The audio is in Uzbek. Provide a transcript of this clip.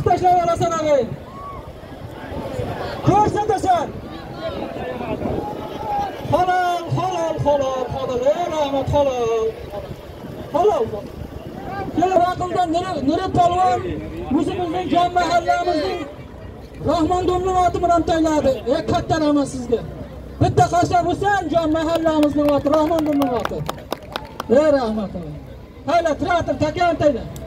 tashlab olasan ag'ay. Ko'rsatasan. Halol, halol, halol, halol, rahmat, halol. Halol. Kelib aqldan Nuri polvon o'zimizning jon mahallamizning Rahmon domning oti bilan tayladi. Katta rahmat sizga. Bitta qashab o'san jon mahallamizning oti Rahmon domning oti. Rahmat. Hayla, tiratir, takan tayla.